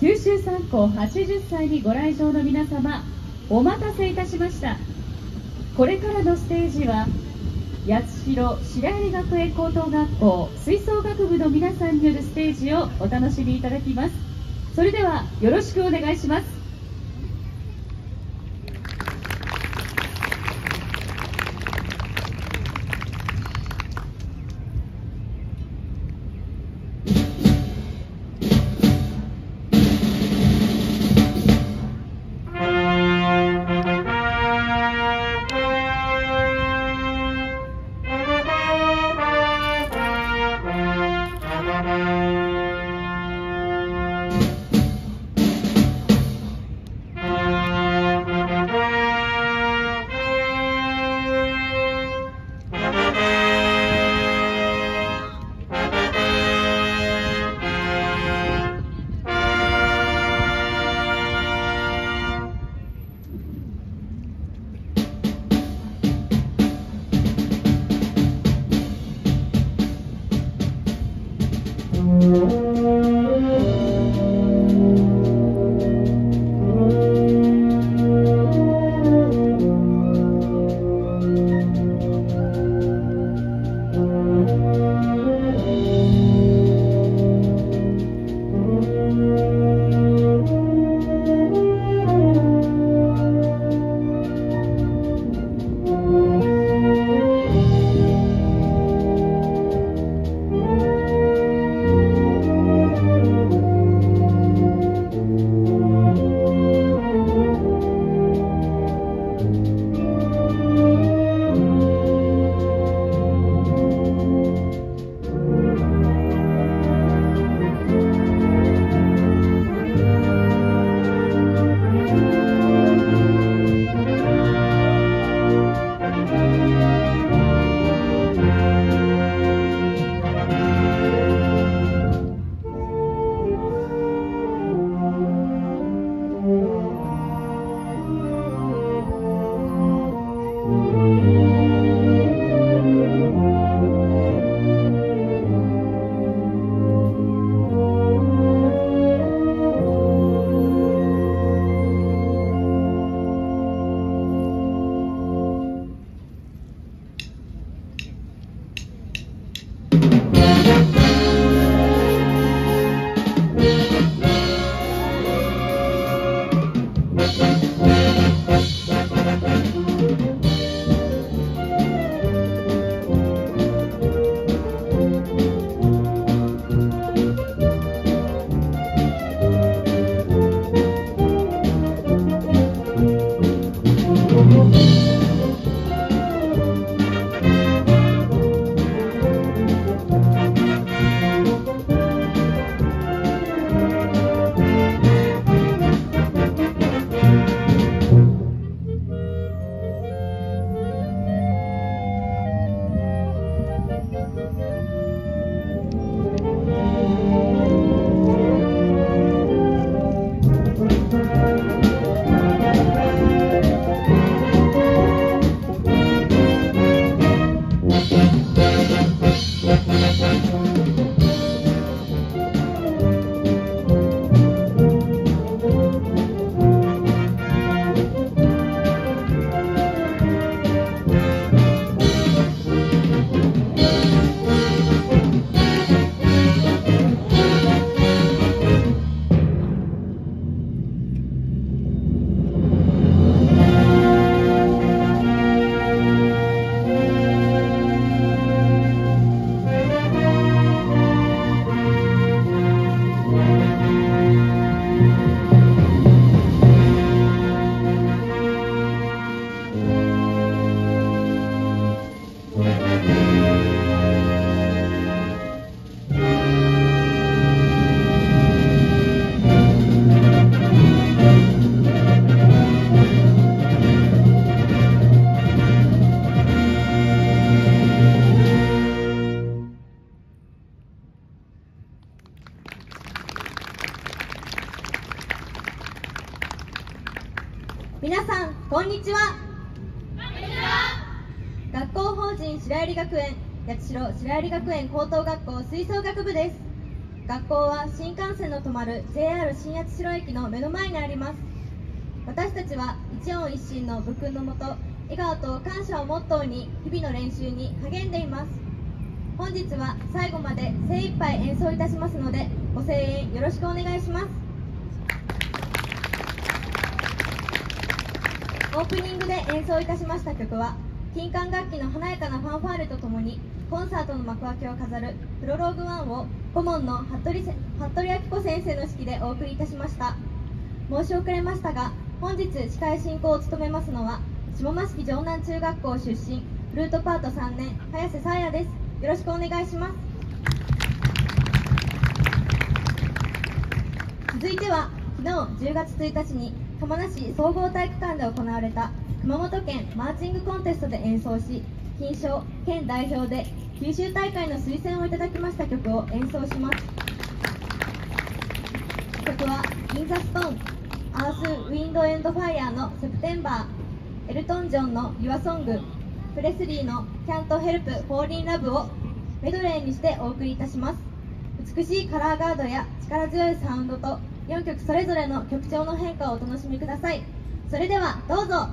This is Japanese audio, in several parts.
九州三高80歳にご来場の皆様、お待たせいたしました。これからのステージは八代白百合学園高等学校吹奏楽部の皆さんによるステージをお楽しみいただきます。それではよろしくお願いします。 皆さんこんにちは。学校法人白百合学園八代白百合学園高等学校吹奏楽部です。 学校は新幹線の止まる JR 新八代駅の目の前にあります。私たちは一音一心の部訓のもと、笑顔と感謝をモットーに日々の練習に励んでいます。本日は最後まで精一杯演奏いたしますので、ご声援よろしくお願いします。オープニングで演奏いたしました曲は、金管楽器の華やかなファンファーレとともにコンサートの幕開けを飾るプロローグ1を顧問の服部明子先生の指揮でお送りいたしました。申し遅れましたが、本日司会進行を務めますのは下益城城南中学校出身フルートパート3年早瀬さあやです。よろしくお願いします。続いては昨日10月1日に玉名市総合体育館で行われた熊本県マーチングコンテストで演奏し、金賞県代表で九州大会の推薦をいただきました曲を演奏します。曲はインザストーン、アースウィンドエンドファイヤーのセプテンバー、エルトン・ジョンの Your Song、プレスリーの Can't Help Fall in Love をメドレーにしてお送りいたします。美しいカラーガードや力強いサウンドと4曲それぞれの曲調の変化をお楽しみください。それではどうぞ。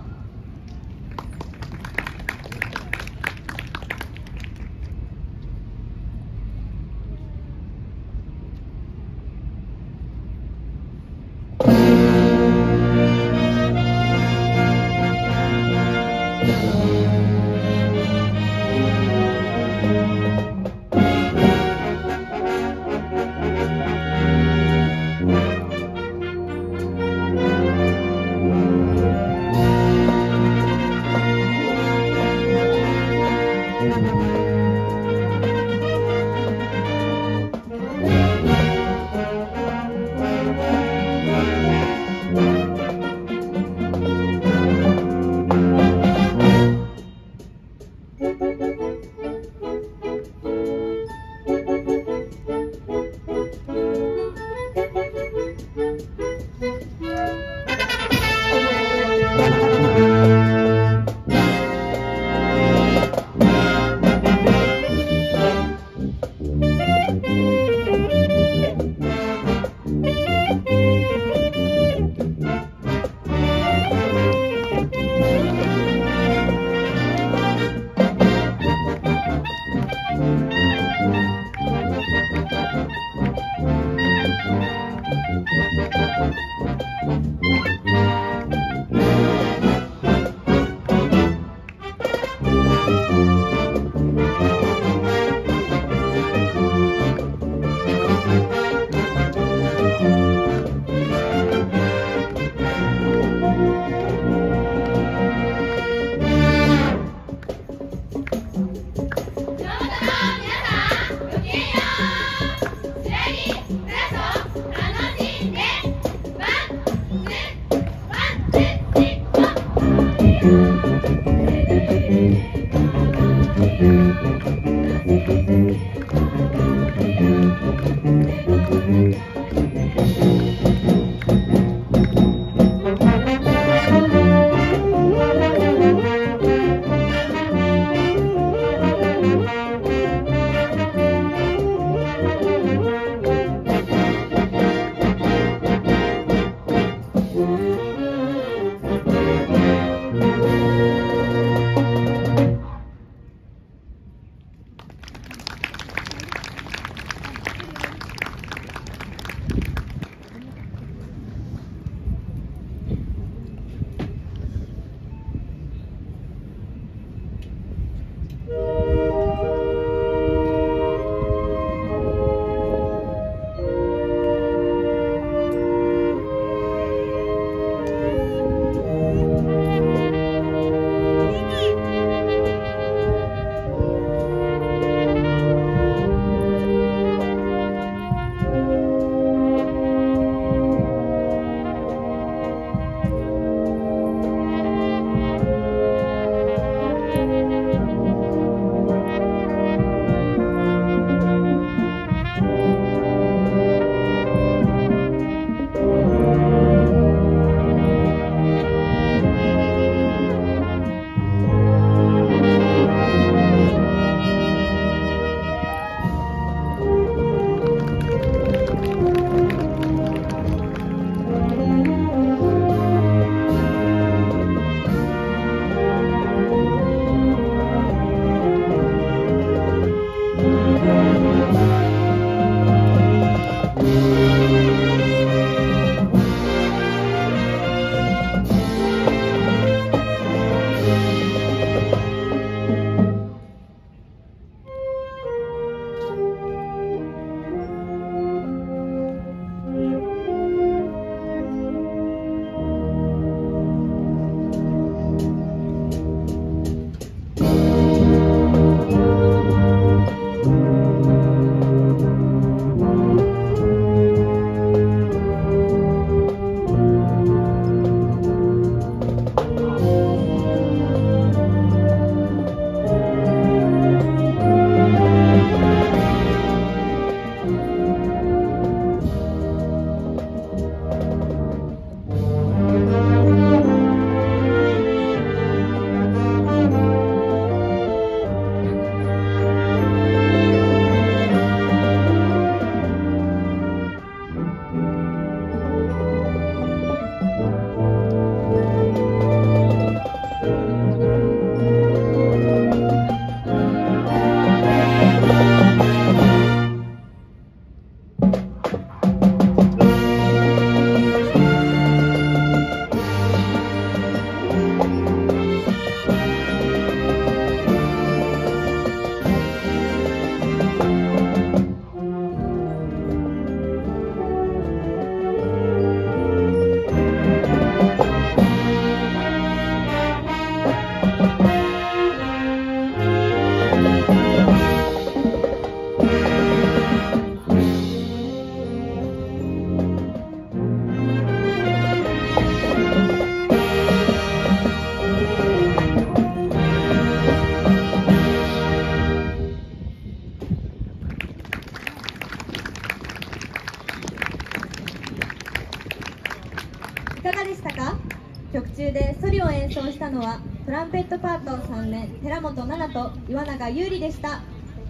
たのはトランペットパート3年寺本奈々と岩永優里でした。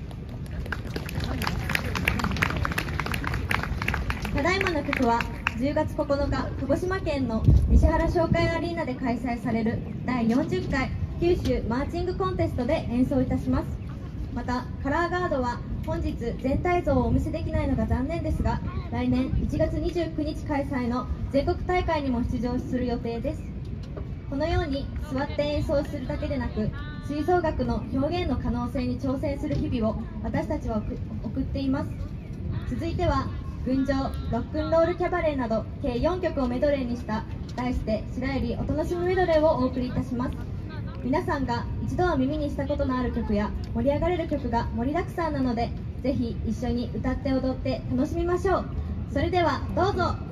ただいまの曲は10月9日鹿児島県の西原商会アリーナで開催される第40回九州マーチングコンテストで演奏いたします。またカラーガードは本日全体像をお見せできないのが残念ですが、来年1月29日開催の全国大会にも出場する予定です。このように座って演奏するだけでなく、吹奏楽の表現の可能性に挑戦する日々を私たちは送っています。続いては群青、ロックンロールキャバレーなど計4曲をメドレーにした題して白百合お楽しみメドレーをお送りいたします。皆さんが一度は耳にしたことのある曲や盛り上がれる曲が盛りだくさんなので、ぜひ一緒に歌って踊って楽しみましょう。それではどうぞ。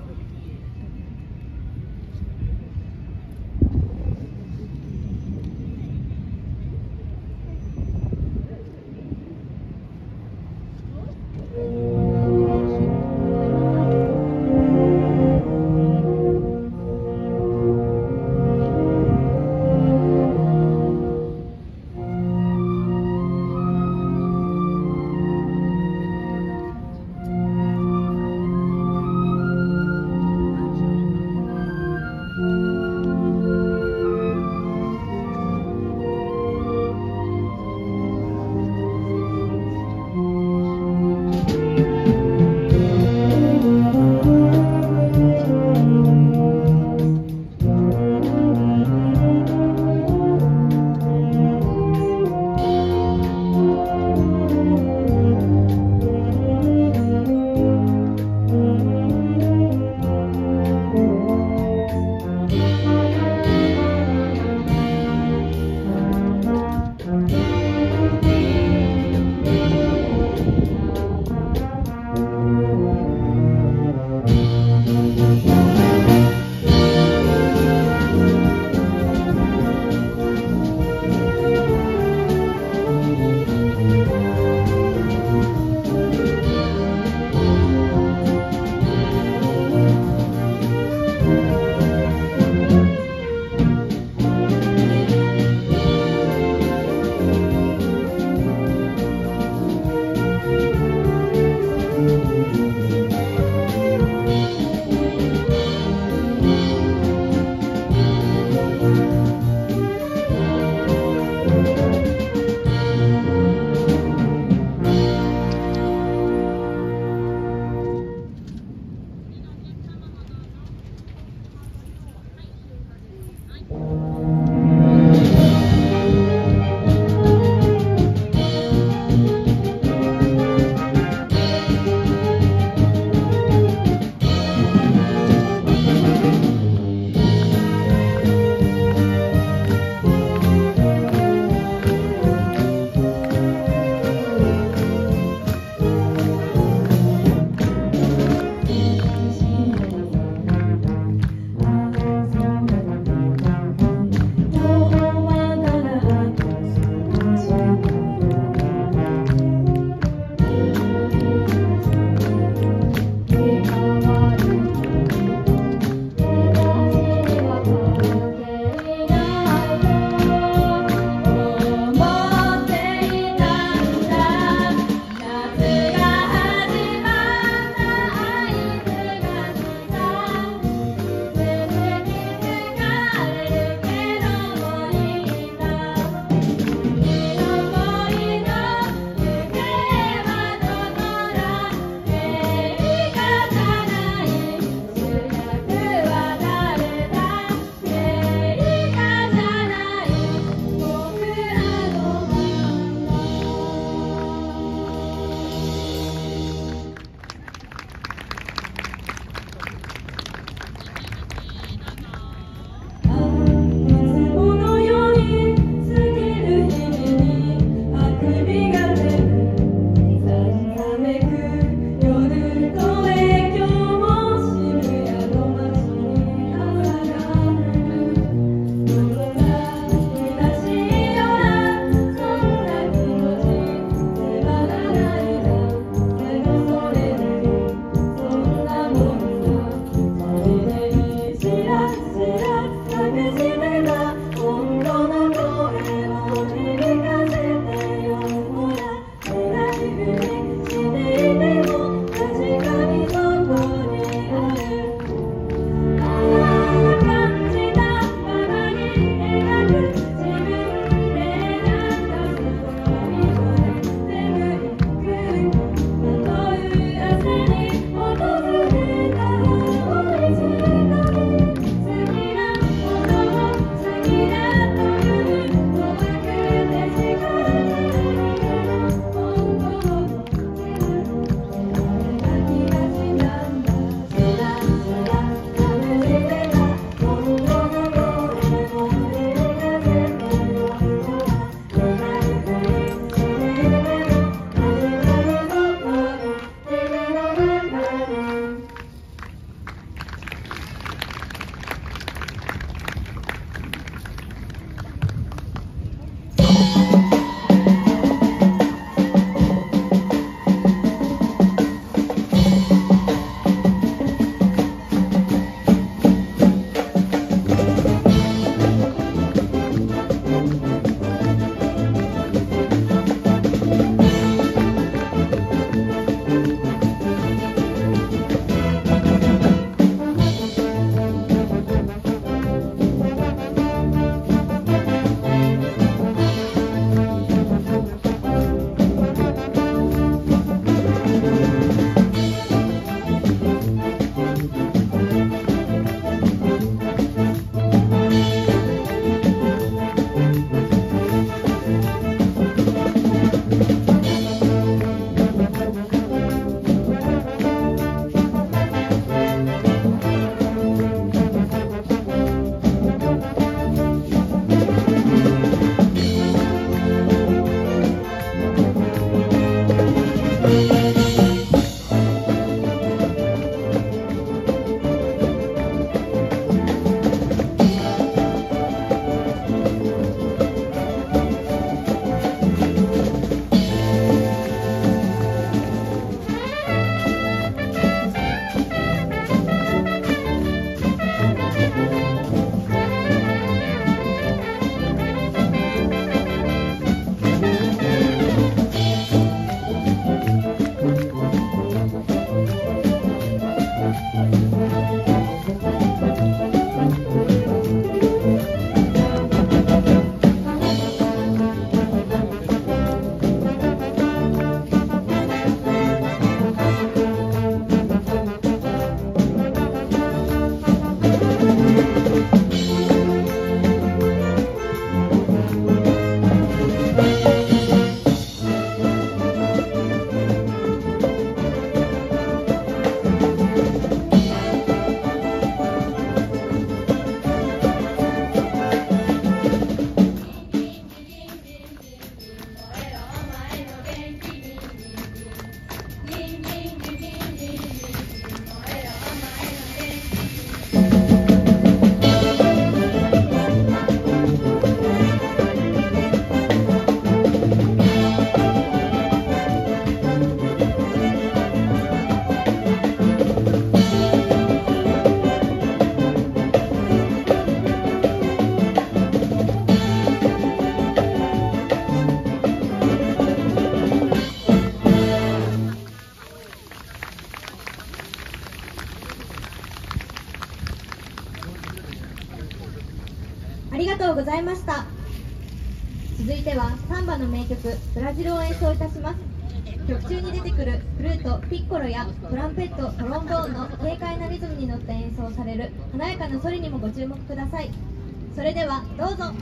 続いてはサンバの名曲ブラジルを演奏いたします。曲中に出てくるフルート、ピッコロやトランペット、トロンボーンの軽快なリズムに乗って演奏される華やかなソリにもご注目ください。それではどうぞ。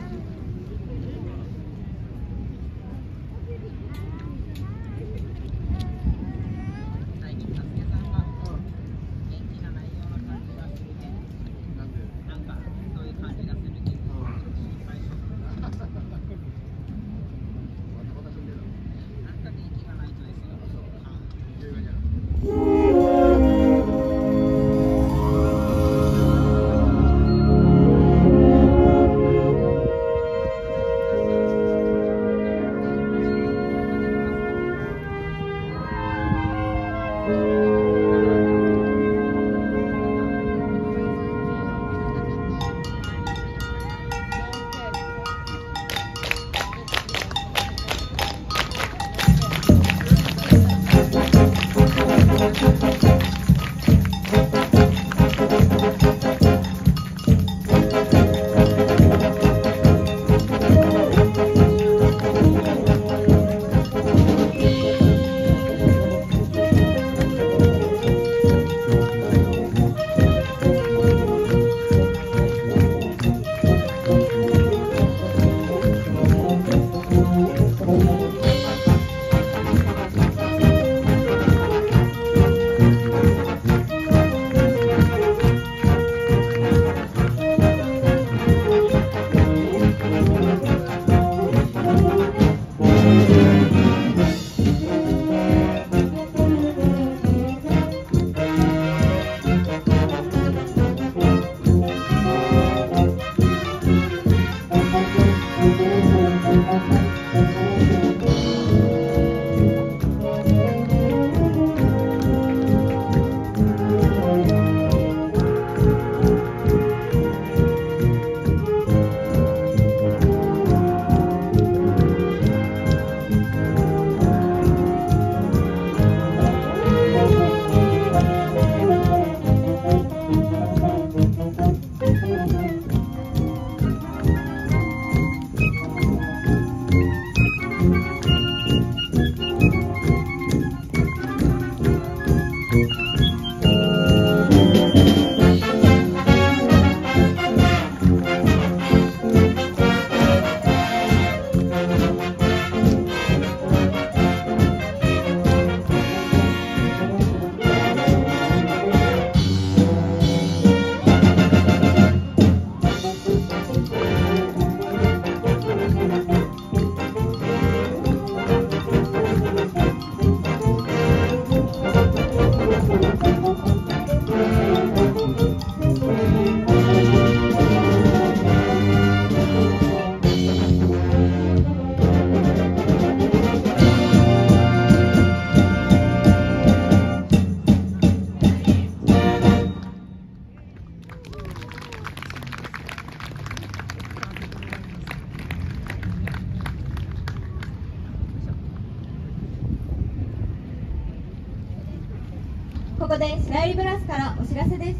ここで白百合ブラスからお知らせです。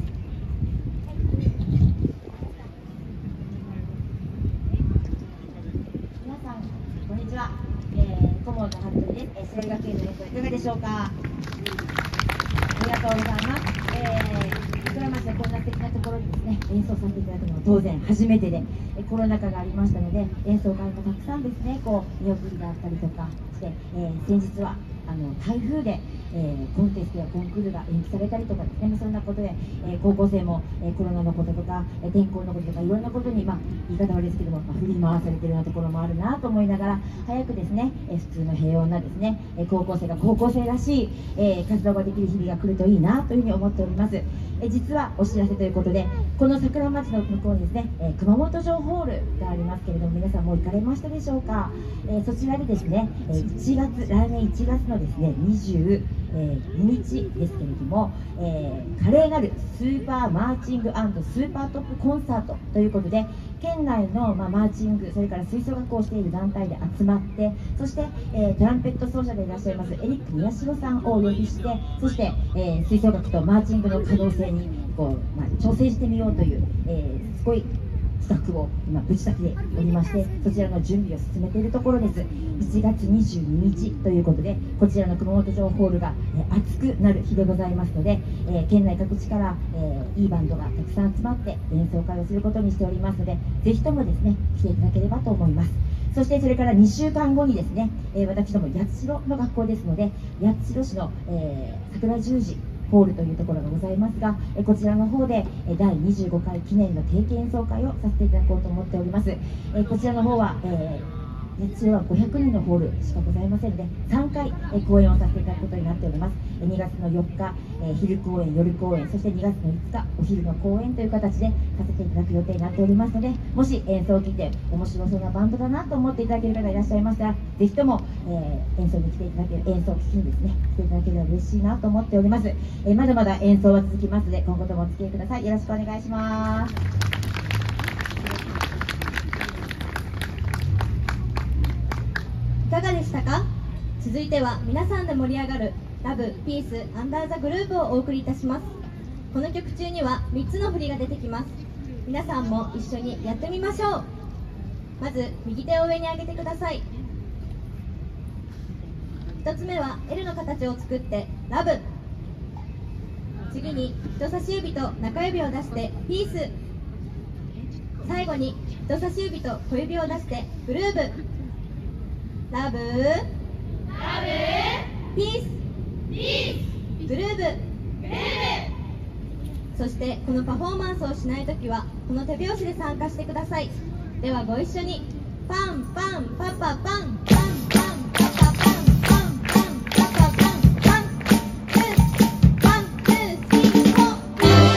皆さんこんにちは、顧問の服部です。白百合学園の演奏いかがでしょうか。ありがとうございます。桜町でこんな素敵なところにですね演奏させていただくのは当然初めてで、コロナ禍がありましたので演奏会もたくさんですね見送りがあったりとかして、先日は台風でコンテストやコンクールが延期されたりとかですね、そんなことで、高校生も、コロナのこととか、天候のこととかいろんなことに、言い方悪いですけども、振り回されているようなところもあるなと思いながら早くですね、普通の平穏なですね、高校生が高校生らしい、活動ができる日々が来るといいなというふうに思っております。実はお知らせということでこの桜町の向こうにですね、熊本城ホールがありますけれども皆さんもう行かれましたでしょうか。そちらでですね、来年1月のですね22日ですけれども、華麗なるスーパーマーチング&スーパートップコンサートということで県内の、マーチングそれから吹奏楽をしている団体で集まってそして、トランペット奏者でいらっしゃいますエリック宮代さんをお呼びしてそして、吹奏楽とマーチングの可能性に挑戦してみようという、すごいスタッフを今ぶち立てておりまして、そちらの準備を進めているところです。1月22日ということで、こちらの熊本城ホールが熱くなる日でございますので、県内各地からいいバンドがたくさん集まって演奏会をすることにしておりますので、ぜひともですね来ていただければと思います。そしてそれから2週間後にですね、私ども八代の学校ですので、八代市の、桜十字ホールというところがございますが、こちらの方で第25回記念の定期演奏会をさせていただこうと思っております。こちらの方は、八代は500人のホールしかございませんので、3回公演をさせていただくことになっております。2月の4日、昼公演、夜公演、そして2月の5日お昼の公演という形でさせていただく予定になっておりますので、もし演奏を聞いて面白そうなバンドだなと思っていただける方がいらっしゃいましたら、ぜひとも、演奏に来ていただける、演奏を聴きにですね来ていただければ嬉しいなと思っております。まだまだ演奏は続きますので、今後ともお付き合いください。よろしくお願いします。 いかがでしたか？続いては皆さんで盛り上がるラブ、ピース、アンダーザグループをお送りいたします。この曲中には3つの振りが出てきます。皆さんも一緒にやってみましょう。まず右手を上に上げてください。1つ目は L の形を作ってラブ、次に人差し指と中指を出してピース、最後に人差し指と小指を出してグルーブ。ラブ、ピース、グルーブ。そしてこのパフォーマンスをしないときはこの手拍子で参加してください。ではご一緒に。パンパンパパパン、パンパンパパパン、パンパンパパパン、パンツーワンツースリーフォー。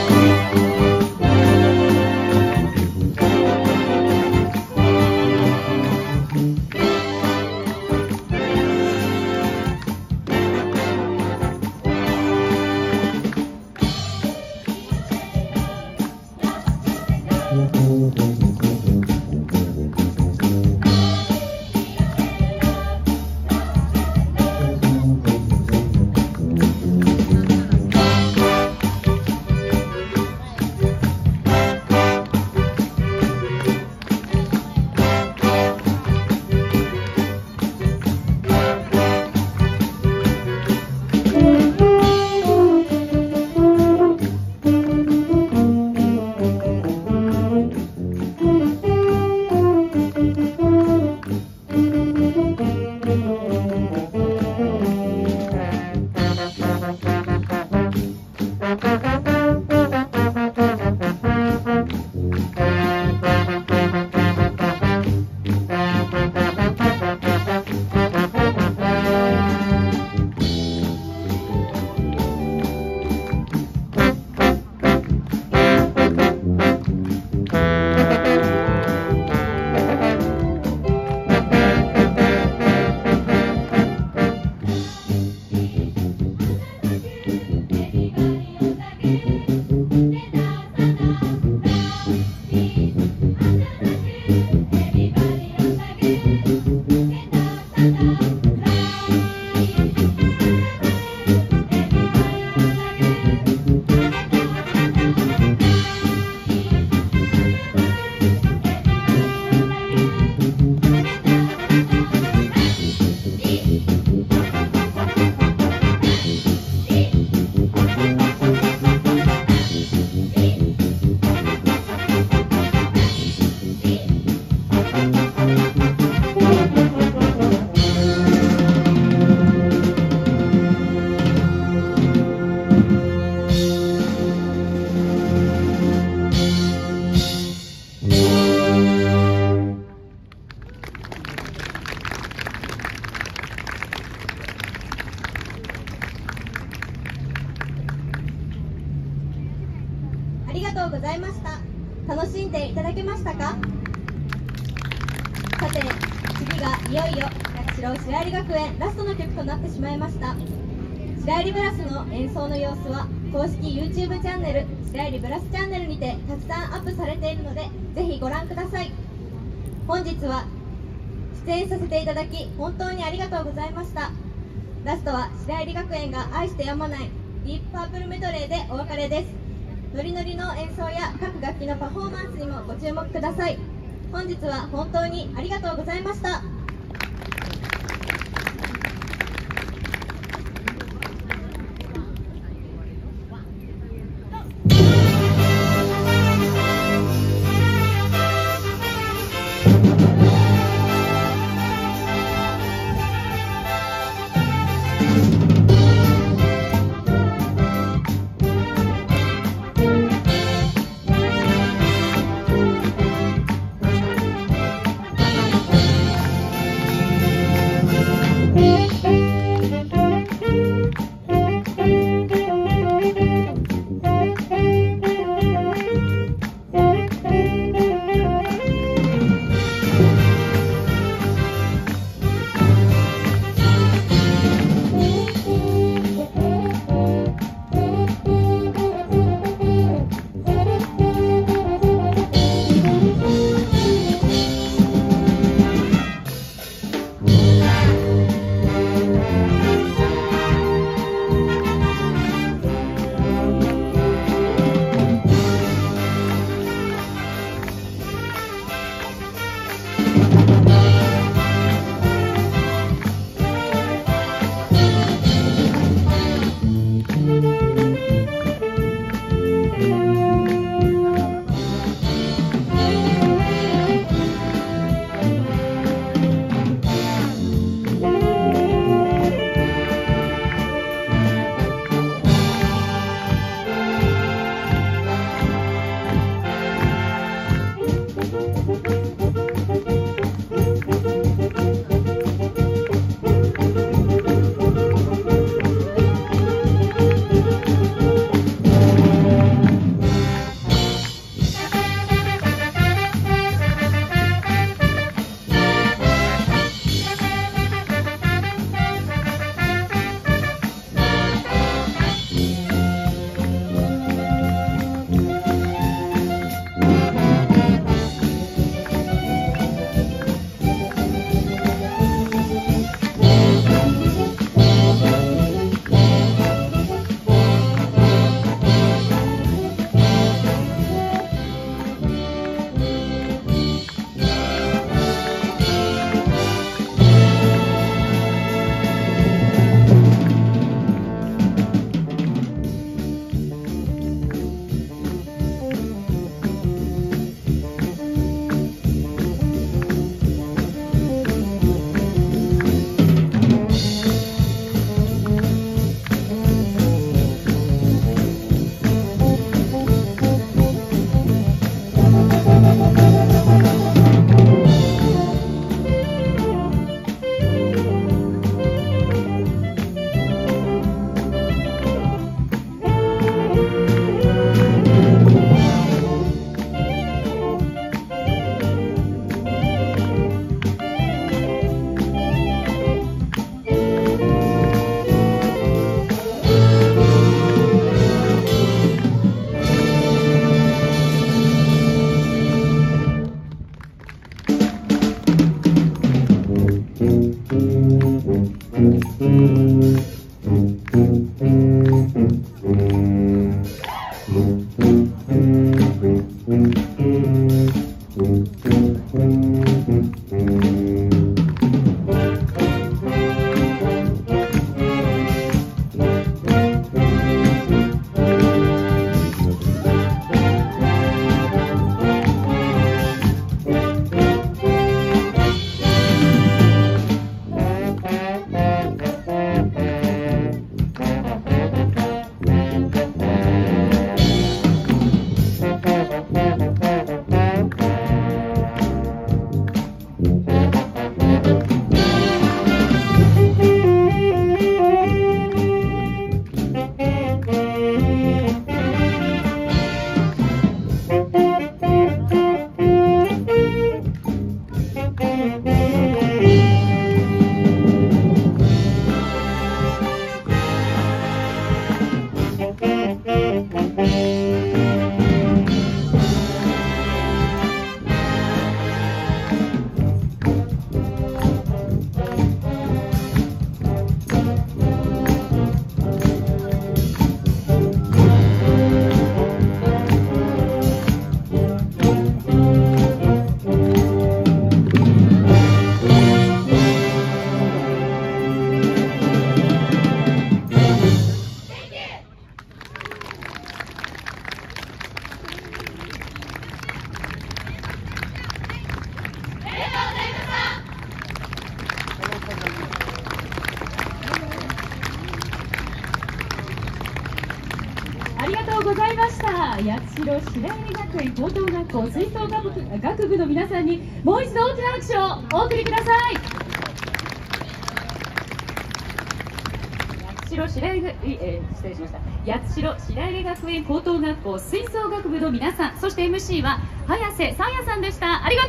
ありがとうございました。楽しんでいただけましたか？さて、次がいよいよ八代白百合学園ラストの曲となってしまいました。白百合ブラスの演奏の様子は公式 YouTube チャンネル白百合ブラスチャンネルにてたくさんアップされているので、ぜひご覧ください。本日は出演させていただき本当にありがとうございました。ラストは白百合学園が愛してやまないディープパープルメドレーでお別れです。 ノリノリの演奏や各楽器のパフォーマンスにもご注目ください。本日は本当にありがとうございました。 は八代白百合学園高等学校吹奏楽部の皆さんにもう一度大きな拍手をお送りください。八代白百合、失礼しました。八代白百合学園高等学校吹奏楽部の皆さん、そして MC は早瀬さやさんでした。ありがとうございました。